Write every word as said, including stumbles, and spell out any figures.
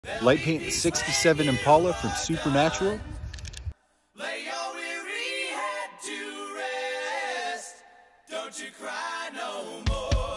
Light paint sixty-seven Impala from Supernatural. Lay your weary head to rest. Don't you cry no more.